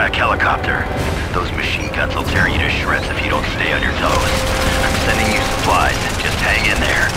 Burak helicopter. Those machine guns will tear you to shreds if you don't stay on your toes. I'm sending you supplies. Just hang in there.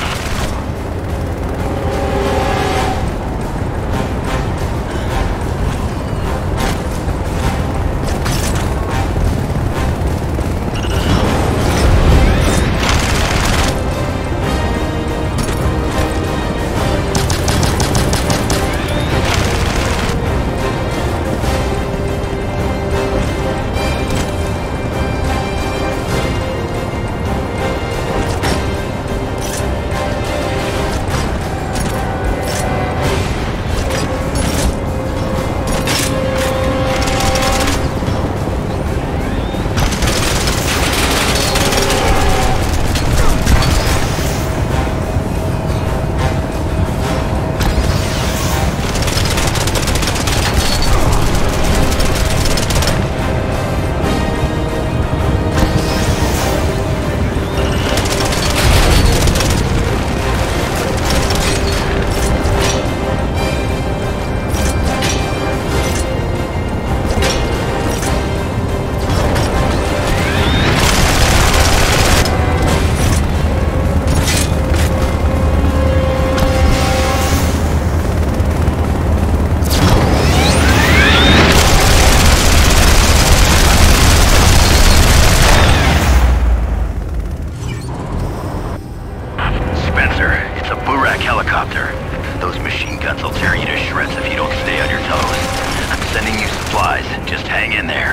Helicopter. Those machine guns will tear you to shreds if you don't stay on your toes. I'm sending you supplies. Just hang in there.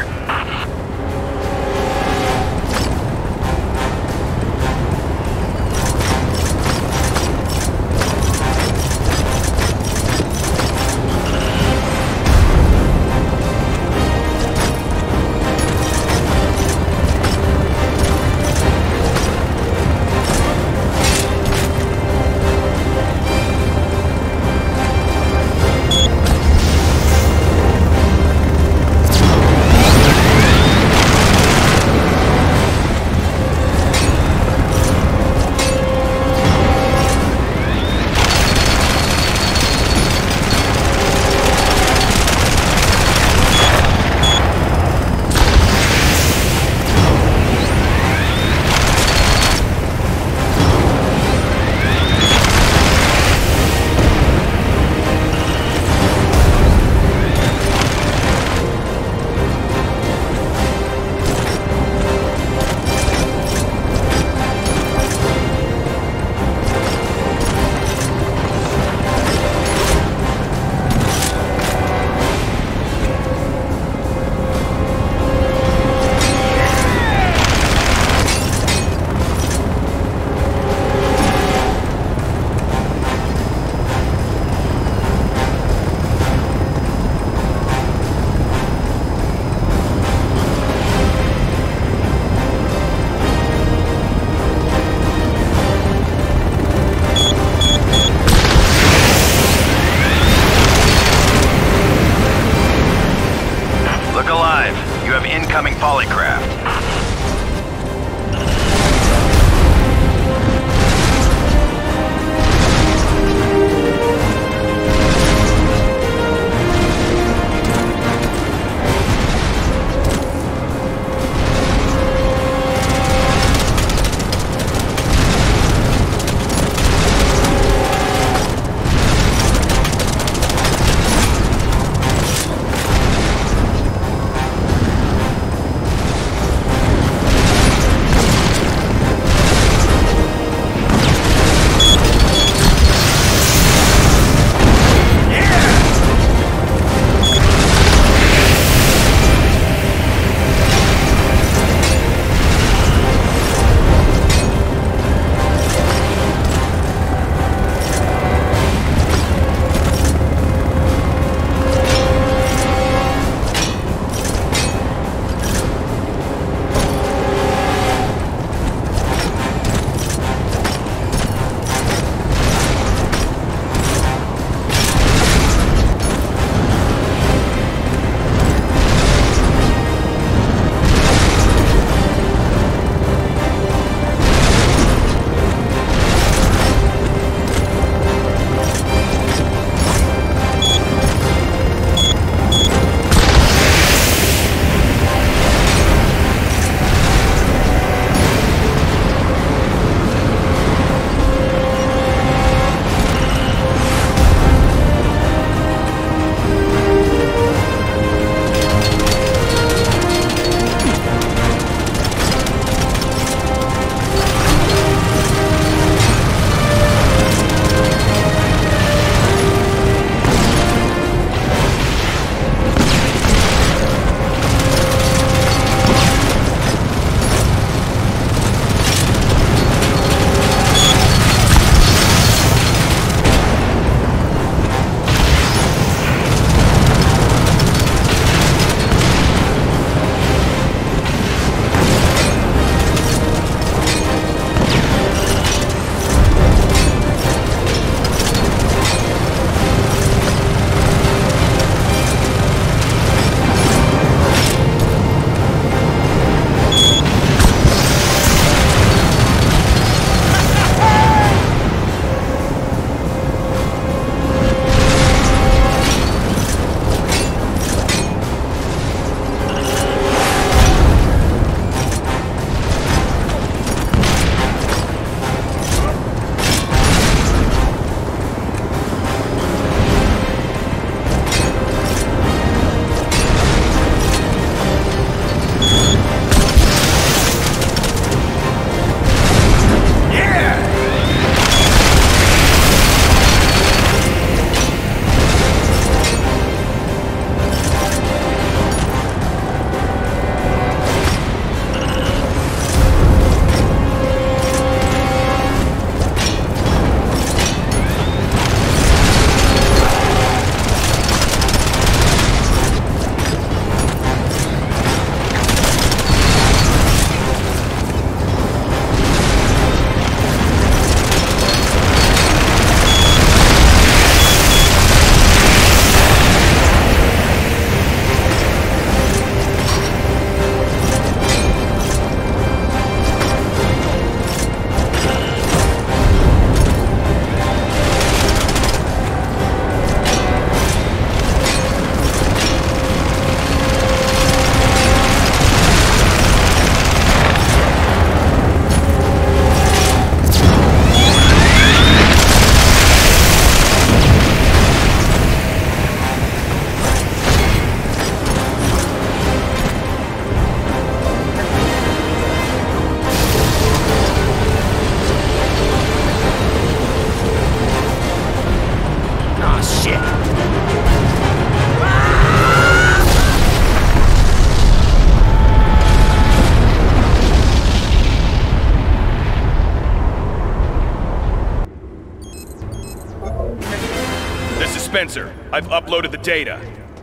Spencer, I've uploaded the data.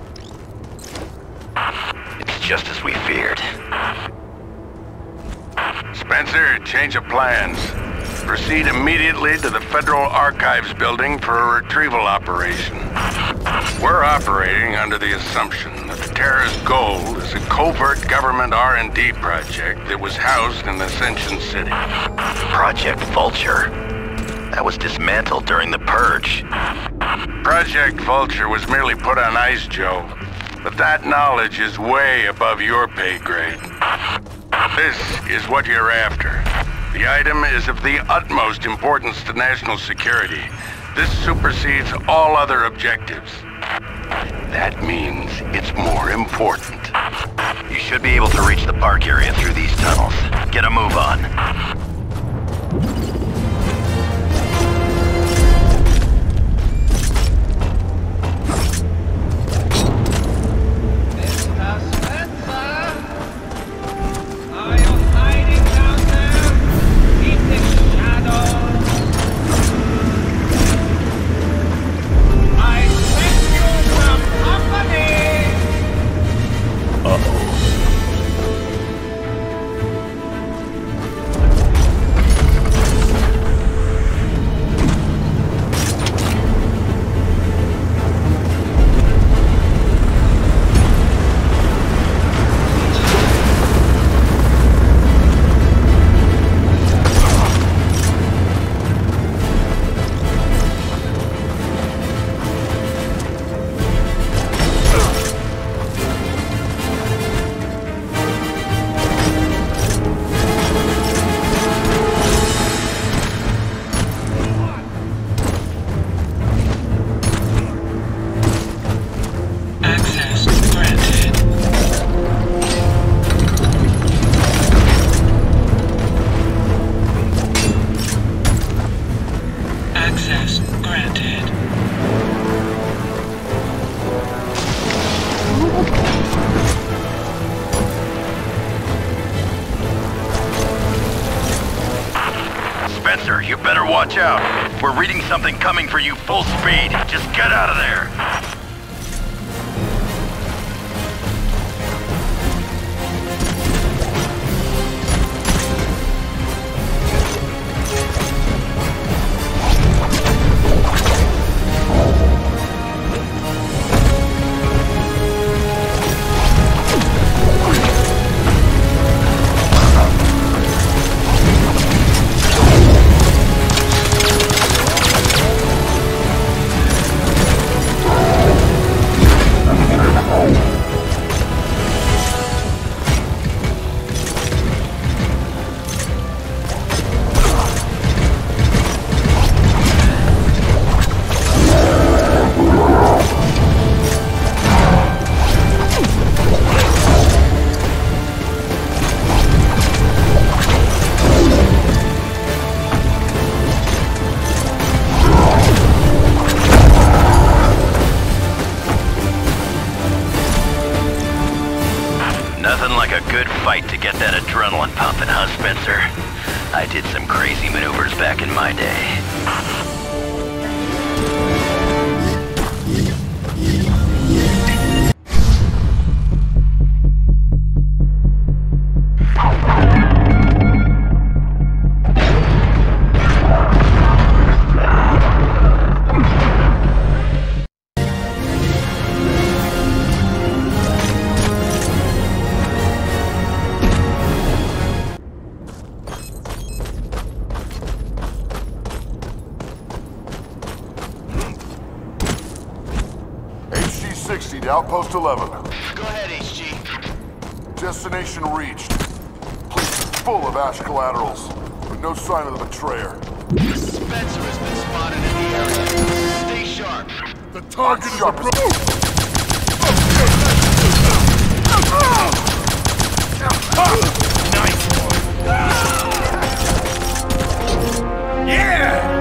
It's just as we feared. Spencer, change of plans. Proceed immediately to the Federal Archives building for a retrieval operation. We're operating under the assumption that the terrorist gold is a covert government R&D project that was housed in Ascension City. Project Vulture. That was dismantled during the Purge. Project Vulture was merely put on ice, Joe. But that knowledge is way above your pay grade. This is what you're after. The item is of the utmost importance to national security. This supersedes all other objectives. That means it's more important. You should be able to reach the park area through these tunnels. Get a move on. Spencer, you better watch out. We're reading something coming for you full speed. Just get out of there. Nothing like a good fight to get that adrenaline pumping, huh, Spencer? I did some crazy maneuvers back in my day. HG-60 to Outpost 11. Go ahead, HG. Destination reached. Place is full of Ash collaterals, but no sign of the betrayer. Spencer has been spotted in the area. Stay sharp. The target is sharp. Nice one. Yeah!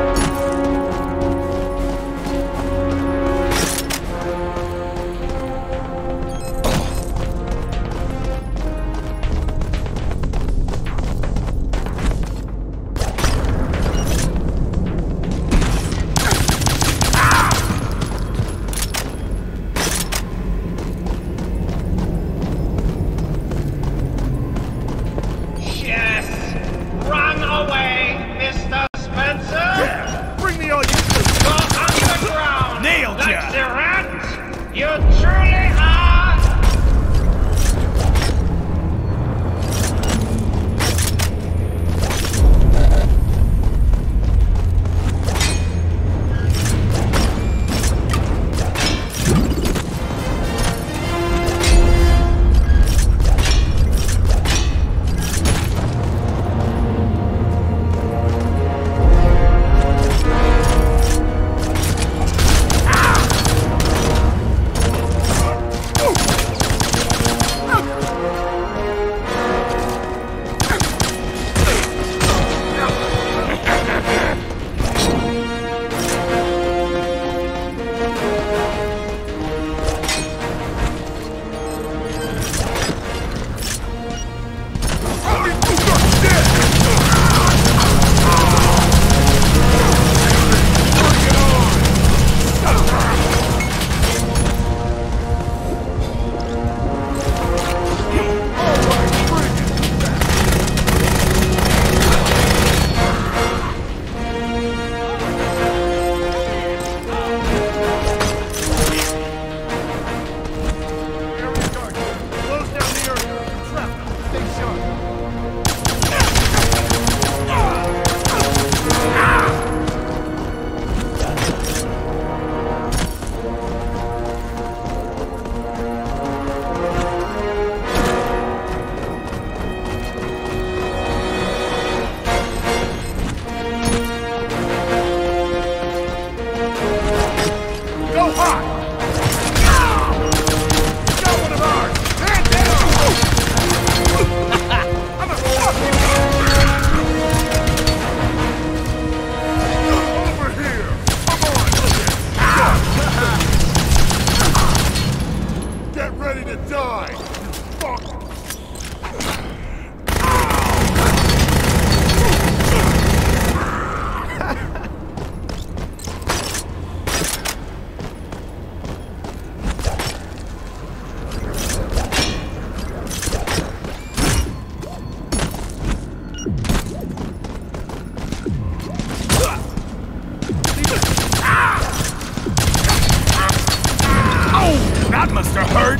Mr. Hurt?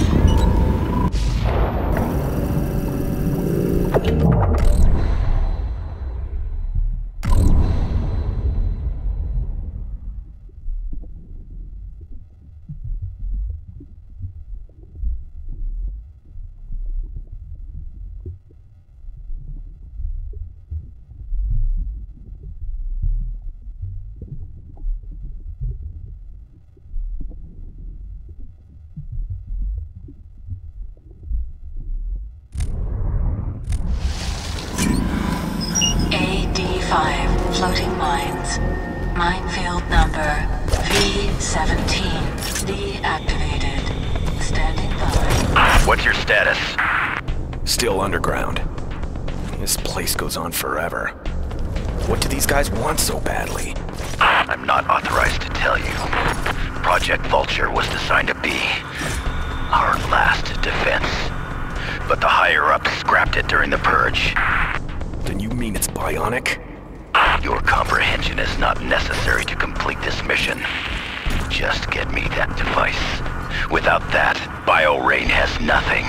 AD-5, floating mines. Minefield number V-17, deactivated. Standing by. What's your status? Still underground. This place goes on forever. What do these guys want so badly? I'm not authorized to tell you. Project Vulture was designed to be our last defense. But the higher-ups scrapped it during the Purge. Then you mean it's bionic? Your comprehension is not necessary to complete this mission. Just get me that device. Without that, BioRain has nothing.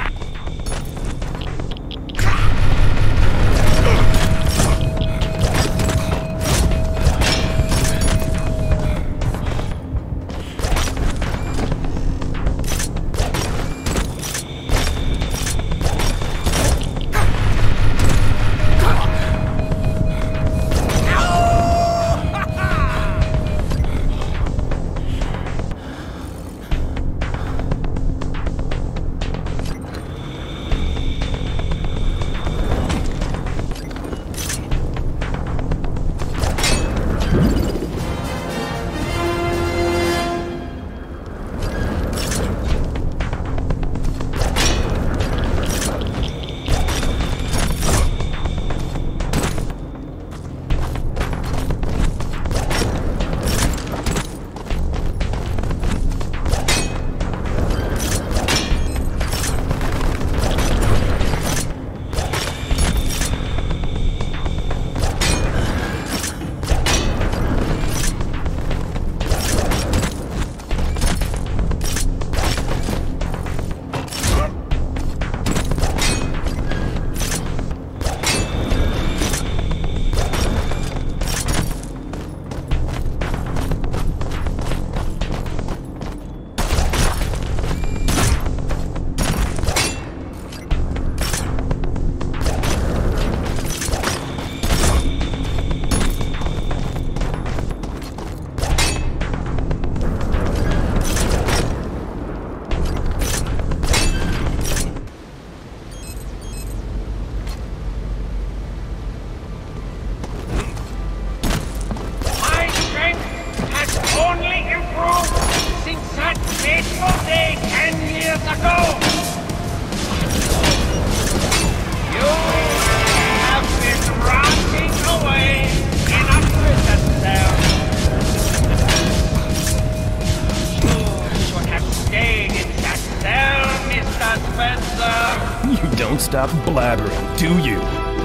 You don't stop blabbering, do you?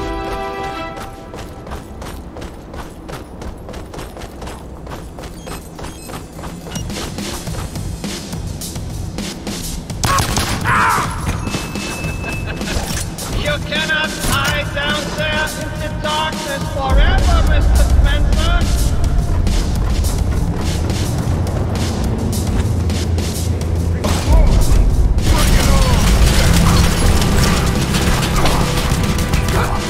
You cannot hide down there in the darkness forever, Mr. Spencer! Bring it on!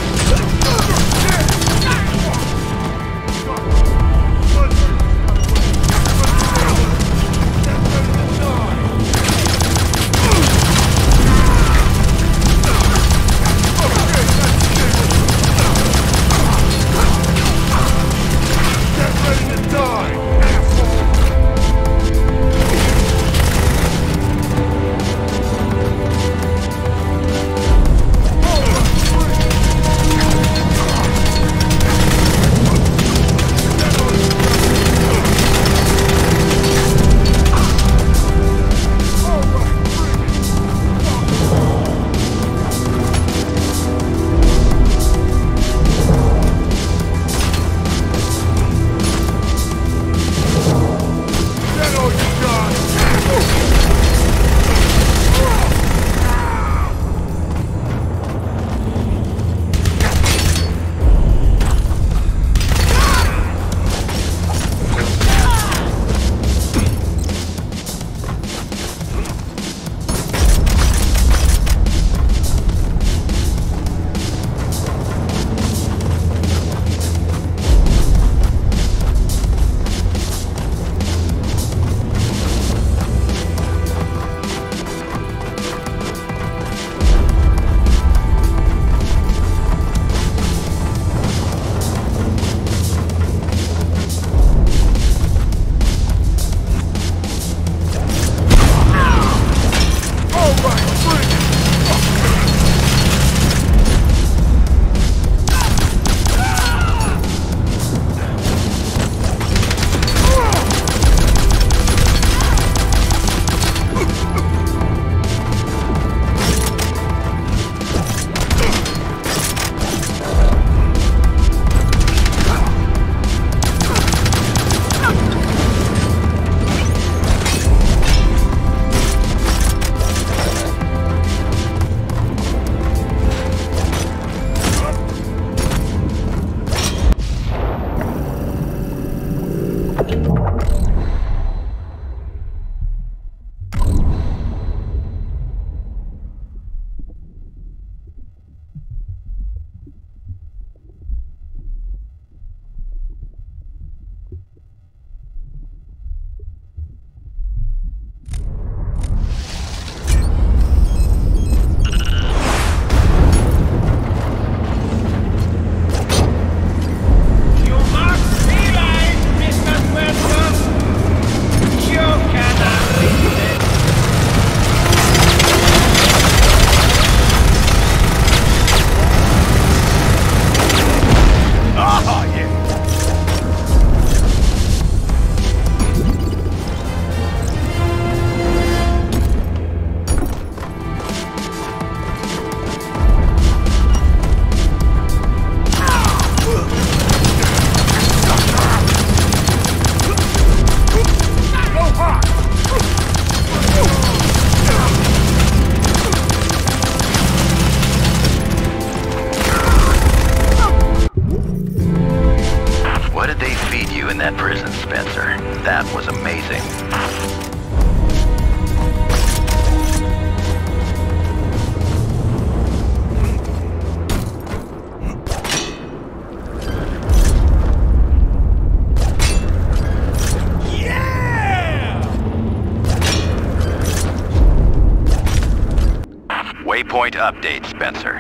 freezing. Waypoint update, Spencer.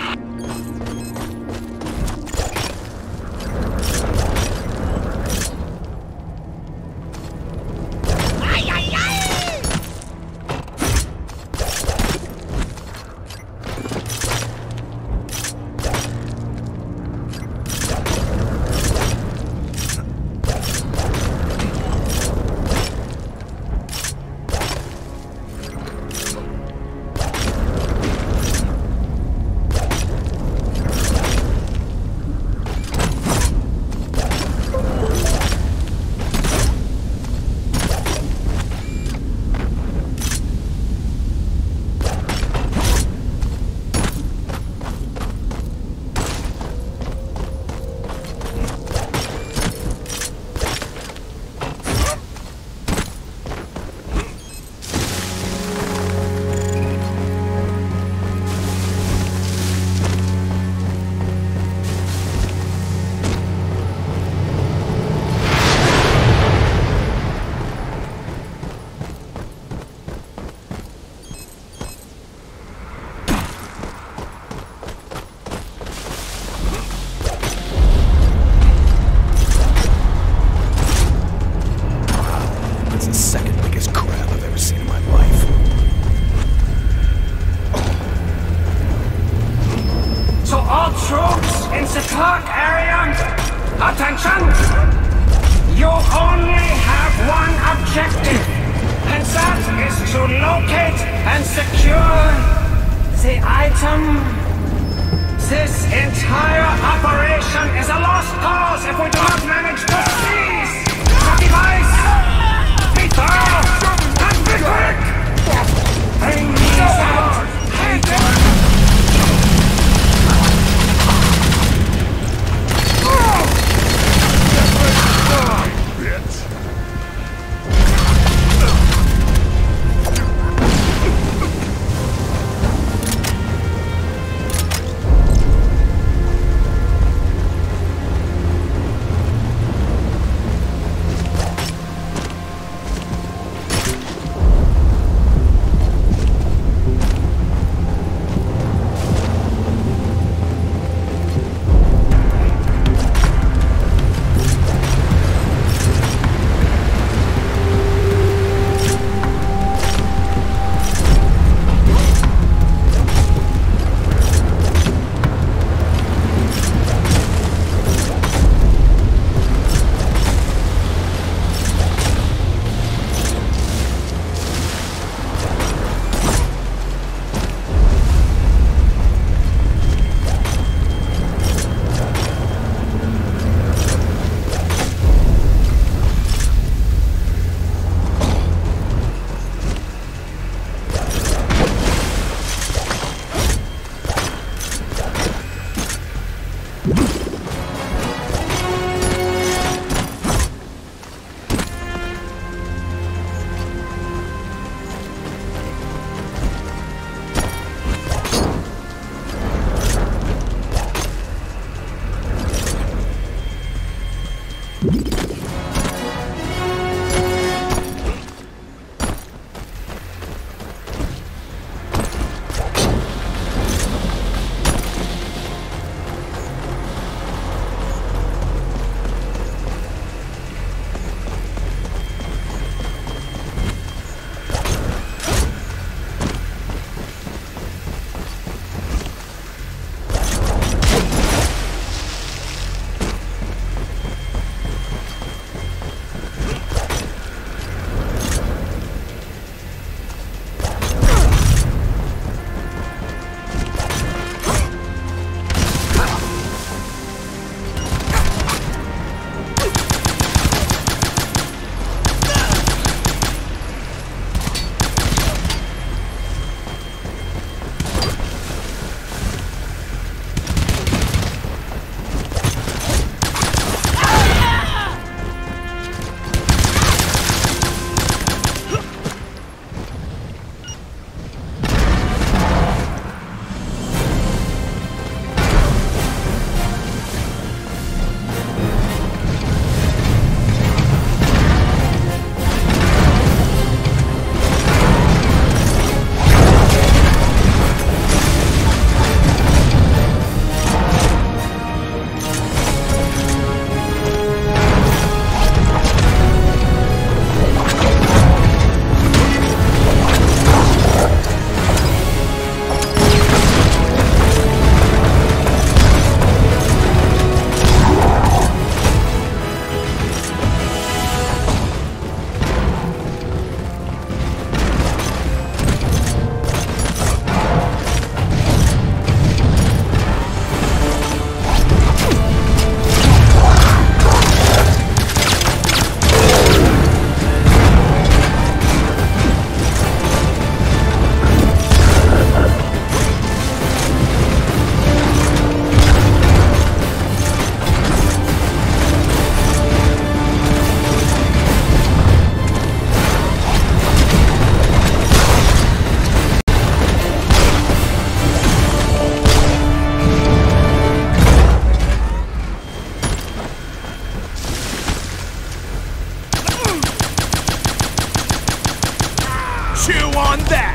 Park area, attention! You only have one objective, and that is to locate and secure the item. This entire operation is a lost cause if we do not manage to seize the device. Be thorough and be quick! Bring these out! on that!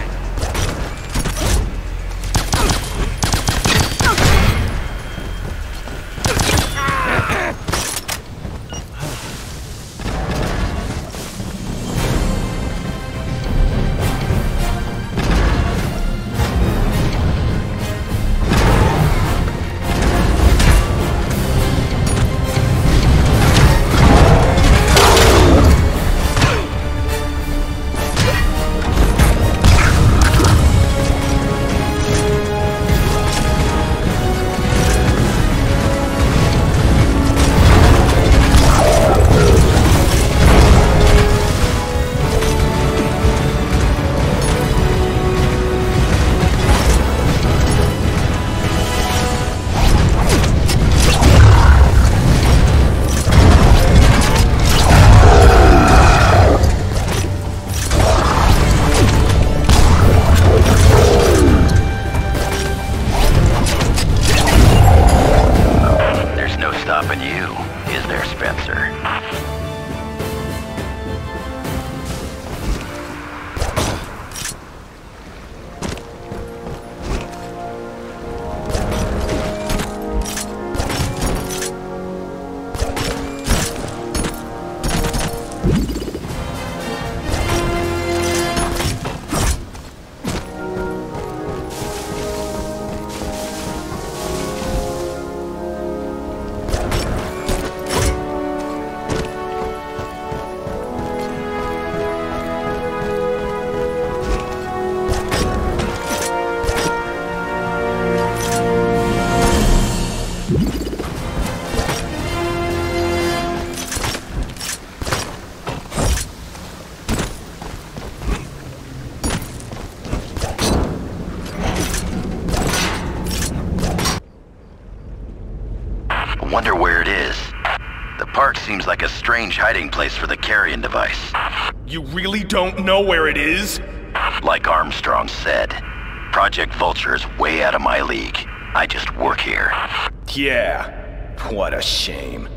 Wonder where it is. The park seems like a strange hiding place for the carrion device. You really don't know where it is? Like Armstrong said, Project Vulture is way out of my league. I just work here. Yeah, what a shame.